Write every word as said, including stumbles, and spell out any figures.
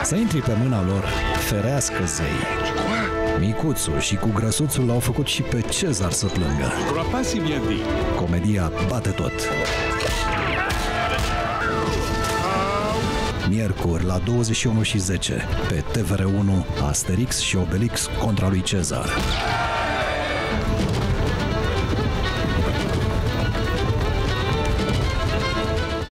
Să intri pe mâna lor, ferească zei. Micuțul și cu grăsuțul l-au făcut și pe Cezar să plângă. Comedia bate tot. Miercuri la douăzeci și unu și zece pe T V R unu, Asterix și Obelix contra lui Cezar.